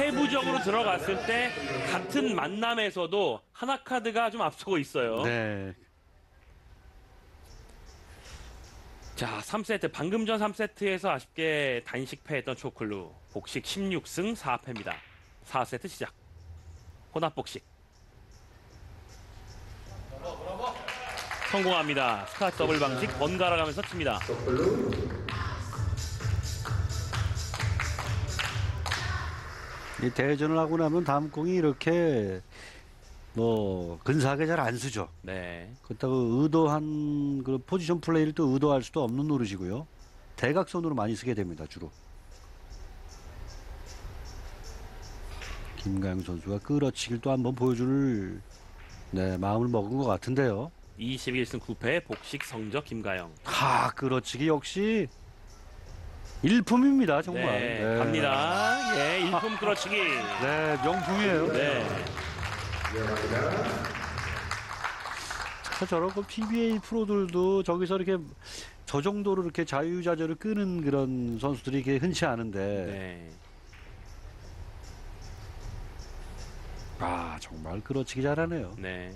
세부적으로 들어갔을 때 같은 만남에서도 하나카드가 좀 앞서고 있어요. 네. 자, 3세트 방금 전 3세트에서 아쉽게 단식패했던 초클루 복식 16승 4패입니다. 4세트 시작. 혼합복식 성공합니다. 스카 더블 방식 번갈아 가면서 칩니다. 이 대전을 하고 나면 다음 공이 이렇게 뭐 근사하게 잘 안 쓰죠. 네. 그렇다고 의도한 그 포지션 플레이를 또 의도할 수도 없는 노릇이고요. 대각선으로 많이 쓰게 됩니다, 주로. 김가영 선수가 끌어치기를 또 한번 보여줄 마음을 먹은 것 같은데요. 21승 9패 복식 성적 김가영. 끌어치기 역시 일품입니다, 정말. 네, 갑니다. 예, 일품 끌어치기. 네, 명품이에요. 네. 저런 그 PBA 프로들도 저기서 이렇게 저 정도로 이렇게 자유자재로 끄는 그런 선수들이 이게 흔치 않은데. 네. 정말 끌어치기 잘하네요. 네.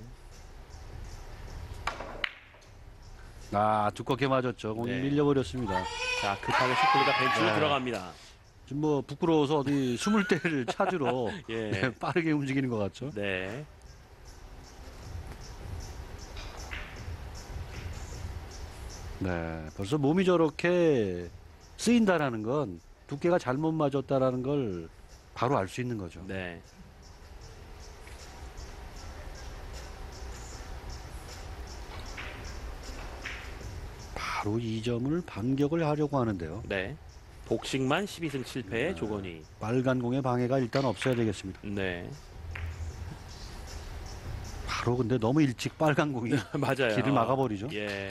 두껍게 맞았죠. 공이 네. 밀려버렸습니다. 자, 급하게 슈클루가 벤치로 네. 들어갑니다. 지금 뭐 부끄러워서 어디 숨을 데를 찾으러 예. 빠르게 움직이는 것 같죠. 네. 네, 벌써 몸이 저렇게 쓰인다라는 건 두께가 잘못 맞았다라는 걸 바로 알 수 있는 거죠. 네. 바로 이 점을 반격을 하려고 하는데요. 네. 복식만 12승 7패의 조건희. 빨간 공의 방해가 일단 없어야 되겠습니다. 네. 바로 근데 너무 일찍 빨간 공이 맞아요. 길을 막아버리죠. 예.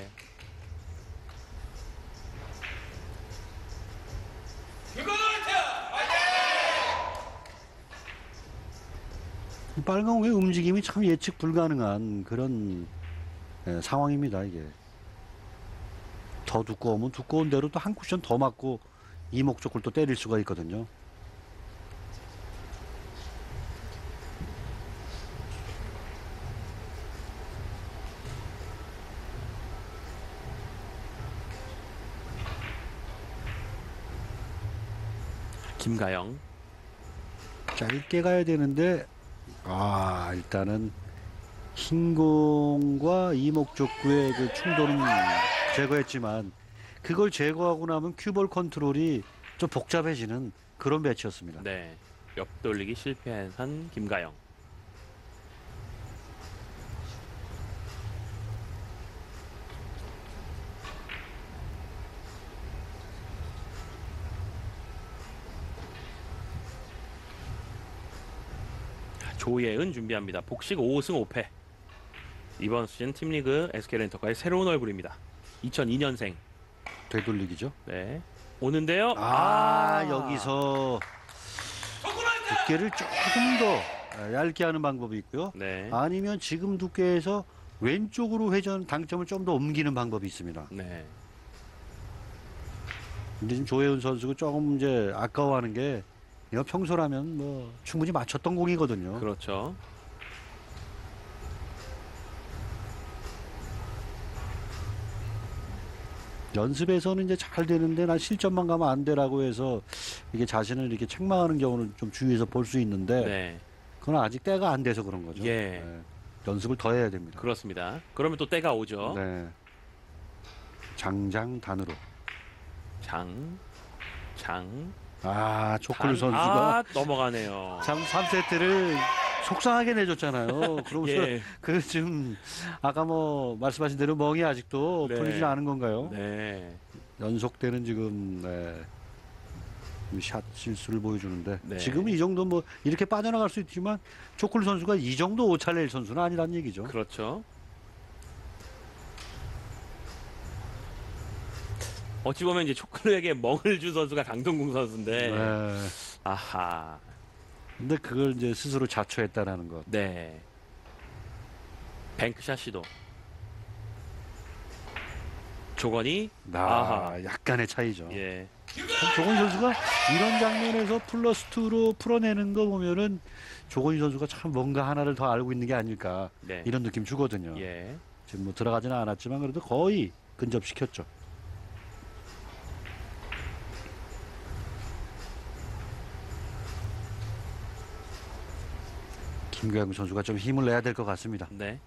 빨간 공의 움직임이 참 예측 불가능한 그런 상황입니다. 이게 더 두꺼우면 두꺼운 대로 또 한 쿠션 더 맞고 이목 쪽을 또 때릴 수가 있거든요. 김가영. 짧게 가야 되는데 일단은 흰 공과 이목 족구의 그 충돌은 제거했지만 그걸 제거하고 나면 큐볼 컨트롤이 좀 복잡해지는 그런 배치였습니다. 네. 옆돌리기 실패한 김가영. 조예은 준비합니다. 복식 5승 5패. 이번 시즌 팀리그 SK렌터카의 새로운 얼굴입니다. 2002년생. 되돌리기죠. 네. 오는데요. 여기서 두께를 조금 더 얇게 하는 방법이 있고요. 네. 아니면 지금 두께에서 왼쪽으로 회전 당점을 좀 더 옮기는 방법이 있습니다. 네. 근데 지금 조혜은 선수가 조금 이제 아까워하는 게 이거 평소라면 뭐 충분히 맞췄던 공이거든요. 그렇죠. 연습에서는 이제 잘 되는데 난 실전만 가면 안 되라고 해서 이게 자신을 이렇게 책망하는 경우는 좀 주위에서 볼 수 있는데 네. 그건 아직 때가 안 돼서 그런 거죠. 예. 네. 연습을 더 해야 됩니다. 그렇습니다. 그러면 또 때가 오죠. 네. 장장단으로. 초클루 선수가 넘어가네요. 참 3세트를 속상하게 내줬잖아요. 그러면서 예. 그 지금 아까 뭐 말씀하신 대로 멍이 아직도 네. 풀리지 않은 건가요? 네. 연속되는 지금 샷 실수를 보여주는데 네. 지금 이 정도 뭐 이렇게 빠져나갈 수 있지만 초클루 선수가 이 정도 오차를 낼 선수는 아니란 얘기죠. 그렇죠. 어찌 보면 이제 초클루에게 멍을 준 선수가 강동궁 선수인데. 네. 아하. 근데 그걸 이제 스스로 자초했다라는 것. 네. 뱅크샷 시도. 조건이. 아하. 약간의 차이죠. 예. 참 조건희 선수가 이런 장면에서 플러스 2로 풀어내는 거 보면은 조건희 선수가 참 뭔가 하나를 더 알고 있는 게 아닐까 네. 이런 느낌 주거든요. 예. 지금 뭐 들어가지는 않았지만 그래도 거의 근접시켰죠. 김가영 선수가 좀 힘을 내야 될 것 같습니다. 네.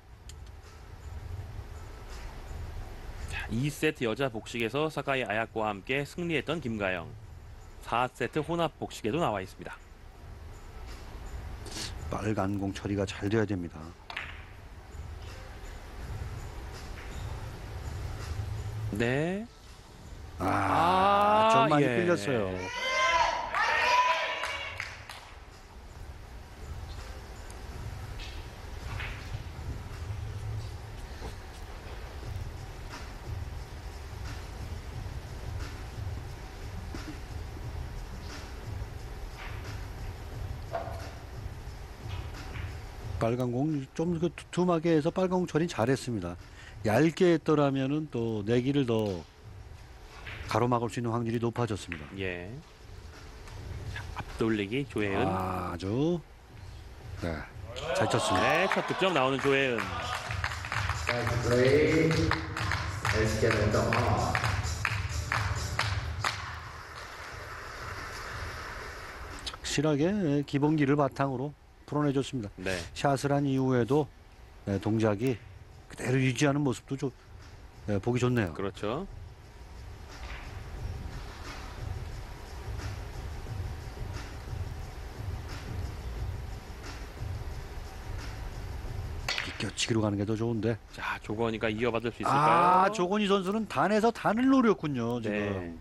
자, 2세트 여자 복식에서 사카이 아야코와 함께 승리했던 김가영. 4세트 혼합 복식에도 나와 있습니다. 빨간 공 처리가 잘 돼야 됩니다. 네. 좀 많이 예. 끌렸어요. 빨간 공 좀 그 두툼하게 해서 빨간 공 처리 잘했습니다. 얇게 했더라면은 또 내기를 더 가로막을 수 있는 확률이 높아졌습니다. 예. 자, 앞돌리기 조혜은. 아주 네, 잘 쳤습니다. 네, 첫 득점 나오는 조혜은. That's great. Let's get it on. 확실하게 기본기를 바탕으로 풀어내줬습니다. 네. 샷을 한 이후에도 동작이 그대로 유지하는 모습도 좀 보기 좋네요. 그렇죠. 비껴치기로 가는 게 더 좋은데. 자, 조건이가 이어받을 수 있을까요? 아, 조건희 선수는 단에서 단을 노렸군요, 지금. 네.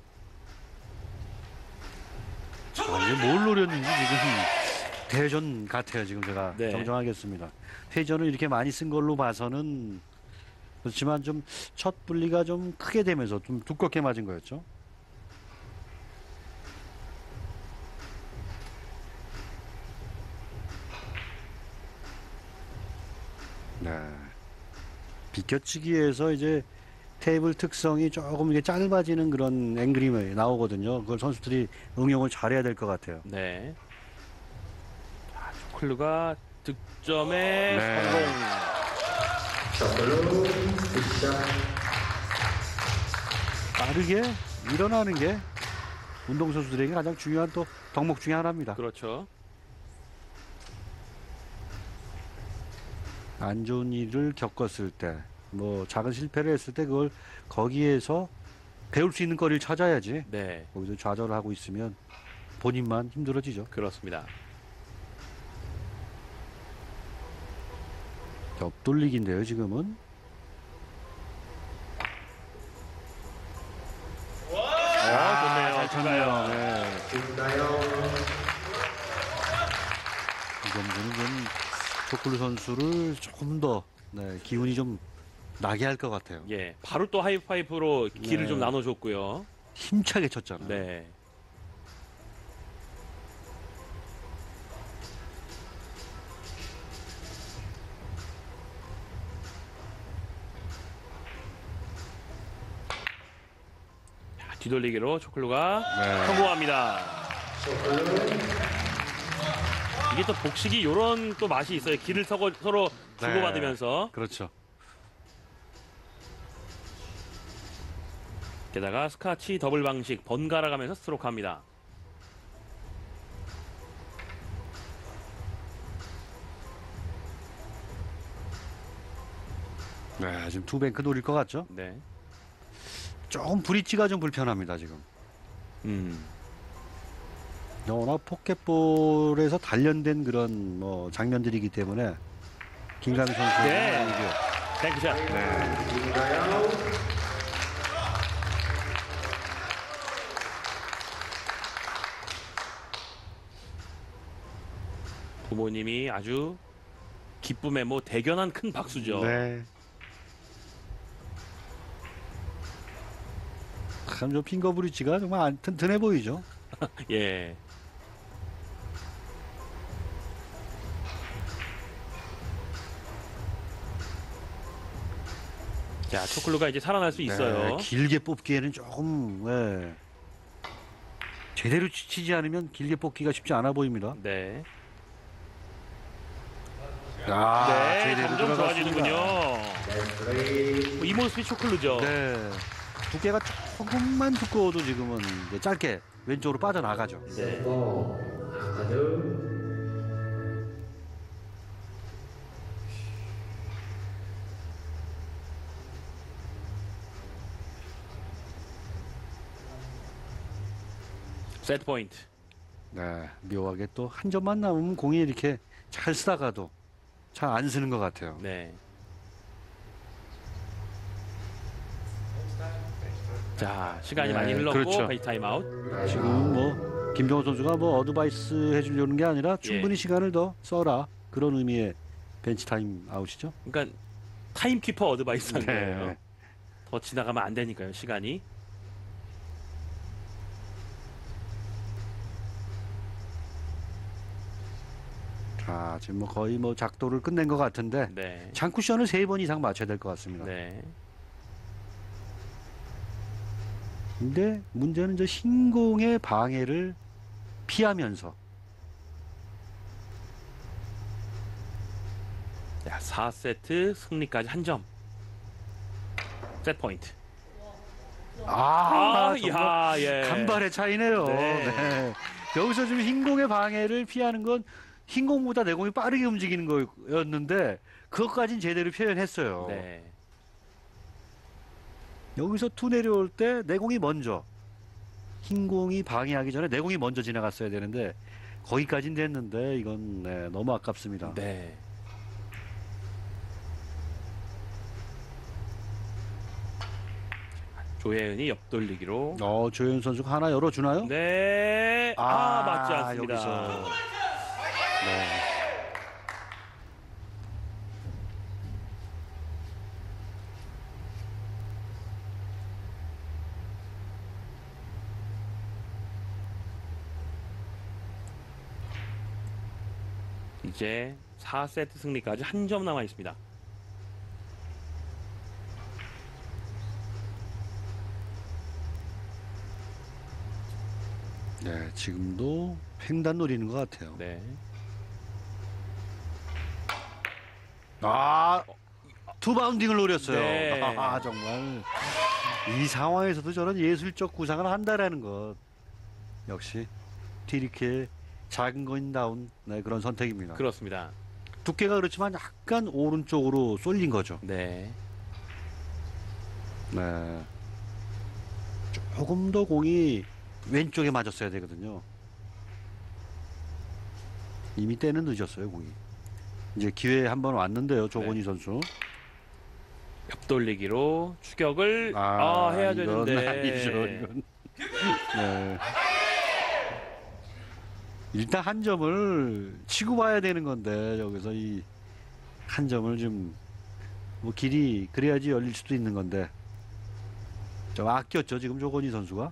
이게 뭘 노렸는지 지금 대회전 같아요, 지금 제가 네. 정정하겠습니다. 회전을 이렇게 많이 쓴 걸로 봐서는 그렇지만 좀 첫 분리가 좀 크게 되면서 좀 두껍게 맞은 거였죠. 네. 비껴치기에서 이제 테이블 특성이 조금 이게 짧아지는 그런 앵글이 나오거든요. 그걸 선수들이 응용을 잘해야 될 것 같아요. 네. 자, 초클루가 득점에 네. 성공. Chocolate. Good shot. 빠르게 일어나는 게 운동선수들에게 가장 중요한 또 덕목 중에 하나입니다. 그렇죠. 안 좋은 일을 겪었을 때, 뭐 작은 실패를 했을 때 그걸 거기에서 배울 수 있는 거리를 찾아야지. 네. 거기서 좌절을 하고 있으면 본인만 힘들어지죠. 그렇습니다. 옆돌리기인데요, 지금은. 좋네요. 잘 쳤네요. 네. 김가영. 이 정도는 좀 초클루 선수를 조금 더 기운이 좀 나게 할 것 같아요. 예. 바로 또 하이파이브로 길을 네. 좀 나눠줬고요. 힘차게 쳤잖아요. 네. 자, 뒤돌리기로 초클루가 네. 성공합니다. 이게 또 복식이 요런 또 맛이 있어요. 길을 서로 주고받으면서. 그렇죠. 게다가 스카치 더블 방식 번갈아 가면서 스트로크 합니다. 네, 지금 투뱅크 노릴 것 같죠? 네. 조금 브릿지가 좀 불편합니다, 지금. 음. 워낙 포켓볼에서 단련된 그런 뭐 장면들이기 때문에 김강민 선수의 네. 이게 탱크샷. 김가영. 부모님이 아주 기쁨에 뭐 대견한 큰 박수죠. 네. 참저 핑거 브릿지가 정말 튼튼해 보이죠. 예. 자, 초클루가 이제 살아날 수 있어요. 네, 길게 뽑기에는 조금 제대로 치지 않으면 길게 뽑기가 쉽지 않아 보입니다. 네. 아, 네, 제대로 점점 들어갔습니다. 좋아지는군요. That's great. 이 모습이 초클루죠. 네. 두께가 조금만 두꺼워도 지금은 이제 짧게 왼쪽으로 빠져나가죠. 네. Ball. Another. 세트 포인트. 네. 묘하게 또 한 점만 남으면 공이 이렇게 잘 쓰다가도 잘 안 쓰는 것 같아요. 네. 자, 시간이 네, 많이 흘렀고 그렇죠. 베이스 타임아웃. 지금은 뭐 김정호 선수가 뭐 어드바이스 해주려는 게 아니라 충분히 예. 시간을 더 써라 그런 의미의 벤치 타임 아웃이죠. 그러니까 타임키퍼 어드바이스 한 네. 거예요. 더 지나가면 안 되니까요, 시간이. 자, 지금 뭐 거의 뭐 작도를 끝낸 것 같은데 네. 장쿠션을 3번 이상 맞춰야 될 것 같습니다. 네. 근데 문제는 저 흰공의 방해를 피하면서 자, 4세트 승리까지 한 점. 세트 포인트. 정말 야, 예. 간발의 차이네요. 네. 네. 여기서 좀 흰공의 방해를 피하는 건 흰공보다 내공이 빠르게 움직이는 거였는데 그것까진 제대로 표현했어요. 네. 여기서 투 내려올 때 내공이 먼저 흰공이 방해하기 전에 내공이 먼저 지나갔어야 되는데 거기까진 됐는데 이건 네, 너무 아깝습니다. 네. 조혜은이 옆돌리기로. 조현 선수가 하나 열어주나요? 네. 맞지 않습니다. 여기서 네. 이제 4세트 승리까지 한 점 남아 있습니다. 네, 지금도 횡단 노리는 것 같아요. 네. 투바운딩을 노렸어요. 네. 정말 이 상황에서도 저런 예술적 구상을 한다라는 것 역시 디리케의 작은 거인다운 네, 그런 선택입니다. 그렇습니다. 두께가 그렇지만 약간 오른쪽으로 쏠린 거죠. 네. 네. 조금 더 공이 왼쪽에 맞았어야 되거든요. 이미 때는 늦었어요, 공이. 이제 기회 한번 왔는데요, 조건희 선수. 옆돌리기로 추격을 해야 이건 되는데. 아니죠, 이건. 네. 일단 한 점을 치고 봐야 되는 건데 여기서 이 한 점을 좀 뭐 길이 그래야지 열릴 수도 있는 건데 좀 아꼈죠 지금 조건희 선수가.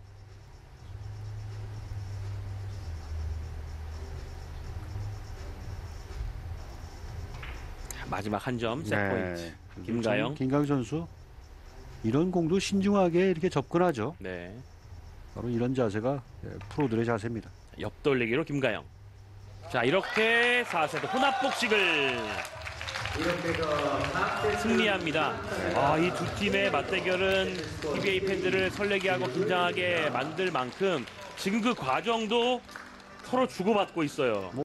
마지막 한 점 세트 포인트. 김가영. 김가영 선수 이런 공도 신중하게 이렇게 접근하죠. 네. 바로 이런 자세가 프로들의 자세입니다. 옆돌리기로 김가영. 자, 이렇게 4세트 혼합복식을 승리합니다. 이 두 팀의 맞대결은 PBA 팬들을 설레게 하고 긴장하게 만들 만큼 지금 그 과정도 서로 주고받고 있어요.